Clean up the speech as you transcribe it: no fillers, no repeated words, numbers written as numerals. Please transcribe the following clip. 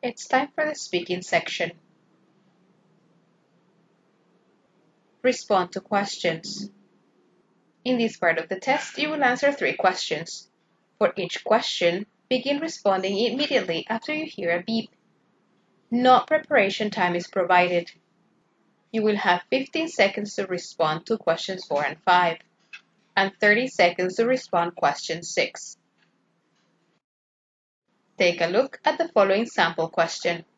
It's time for the speaking section. Respond to questions. In this part of the test, you will answer 3 questions. For each question, begin responding immediately after you hear a beep. No preparation time is provided. You will have 15 seconds to respond to questions 4 and 5, and 30 seconds to respond question 6. Take a look at the following sample question.